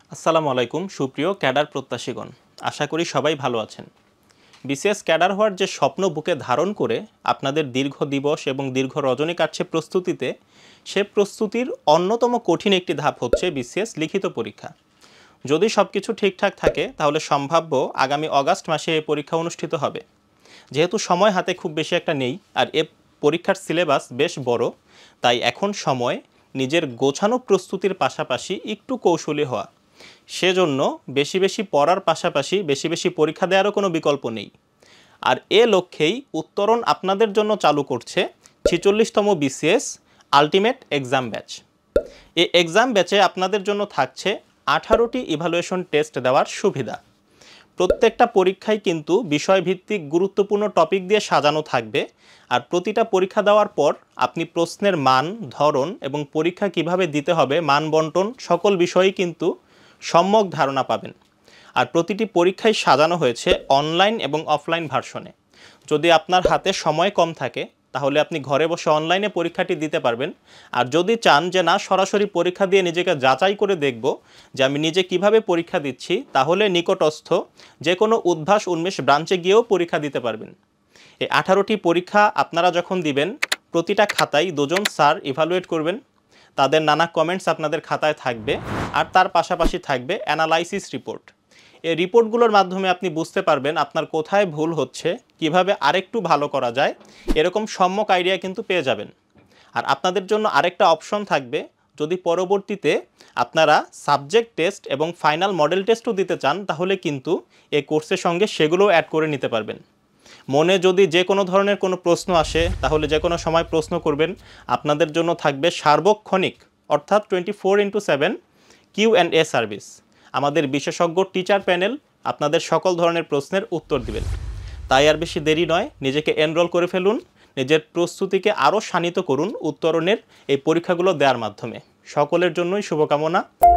আসসালামু আলাইকুম সুপ্রিয় ক্যাডার প্রত্যাশীগণ, আশা করি সবাই ভালো আছেন। বিসিএস ক্যাডার হওয়ার যে স্বপ্ন বুকে ধারণ করে আপনাদের দীর্ঘ দিবস এবং দীর্ঘ রজনী কাটছে প্রস্তুতিতে, সে প্রস্তুতির অন্যতম কঠিন একটি ধাপ হচ্ছে বিসিএস লিখিত পরীক্ষা। যদি সব কিছু ঠিকঠাক থাকে তাহলে সম্ভাব্য আগামী অগাস্ট মাসে এই পরীক্ষা অনুষ্ঠিত হবে। যেহেতু সময় হাতে খুব বেশি একটা নেই আর এ পরীক্ষার সিলেবাস বেশ বড়, তাই এখন সময় নিজের গোছানো প্রস্তুতির পাশাপাশি একটু কৌশলী হওয়া। সেজন্য বেশি বেশি পড়ার পাশাপাশি বেশি বেশি পরীক্ষা দেওয়ারও কোনো বিকল্প নেই। আর এ লক্ষ্যেই উত্তরণ আপনাদের জন্য চালু করছে ৪৬তম বিসিএস আলটিমেট এক্সাম ব্যাচ। এই এক্সাম ব্যাচে আপনাদের জন্য থাকছে ১৮টি ইভ্যালুয়েশন টেস্ট দেওয়ার সুবিধা। প্রত্যেকটা পরীক্ষায় কিন্তু বিষয়ভিত্তিক গুরুত্বপূর্ণ টপিক দিয়ে সাজানো থাকবে, আর প্রতিটা পরীক্ষা দেওয়ার পর আপনি প্রশ্নের মান, ধরন এবং পরীক্ষা কিভাবে দিতে হবে, মান বন্টন সকল বিষয়েই কিন্তু সম্যক ধারণা পাবেন। আর প্রতিটি পরীক্ষায় সাজানো হয়েছে অনলাইন এবং অফলাইন ভার্সনে। যদি আপনার হাতে সময় কম থাকে তাহলে আপনি ঘরে বসে অনলাইনে পরীক্ষাটি দিতে পারবেন। আর যদি চান যে না, সরাসরি পরীক্ষা দিয়ে নিজেকে যাচাই করে দেখব যে আমি নিজে কিভাবে পরীক্ষা দিচ্ছি, তাহলে নিকটস্থ যে কোনো উদ্ভাস উন্মেষ ব্রাঞ্চে গিয়েও পরীক্ষা দিতে পারবেন। এই 18টি পরীক্ষা আপনারা যখন দিবেন, প্রতিটা খাতায় দুজন স্যার ইভ্যালুয়েট করবেন। তাদের নানা কমেন্টস আপনাদের খাতায় থাকবে, আর তার পাশাপাশি থাকবে অ্যানালাইসিস রিপোর্ট। এই রিপোর্টগুলোর মাধ্যমে আপনি বুঝতে পারবেন আপনার কোথায় ভুল হচ্ছে, কিভাবে আরেকটু ভালো করা যায়, এরকম সম্যক আইডিয়া কিন্তু পেয়ে যাবেন। আর আপনাদের জন্য আরেকটা অপশন থাকবে, যদি পরবর্তীতে আপনারা সাবজেক্ট টেস্ট এবং ফাইনাল মডেল টেস্টও দিতে চান তাহলে কিন্তু এই কোর্সের সঙ্গে সেগুলোও অ্যাড করে নিতে পারবেন। মনে যদি যে কোনো ধরনের কোনো প্রশ্ন আসে তাহলে যে কোনো সময় প্রশ্ন করবেন। আপনাদের জন্য থাকবে সার্বক্ষণিক অর্থাৎ 24x7 Q&A সার্ভিস। আমাদের বিশেষজ্ঞ টিচার প্যানেল আপনাদের সকল ধরনের প্রশ্নের উত্তর দিবেন। তাই আর বেশি দেরি নয়, নিজেকে এনরোল করে ফেলুন, নিজের প্রস্তুতিকে আরও শানিত করুন উত্তরণের এই পরীক্ষাগুলো দেওয়ার মাধ্যমে। সকলের জন্যই শুভকামনা।